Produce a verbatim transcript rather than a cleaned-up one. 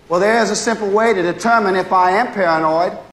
Well, there is a simple way to determine if I am paranoid.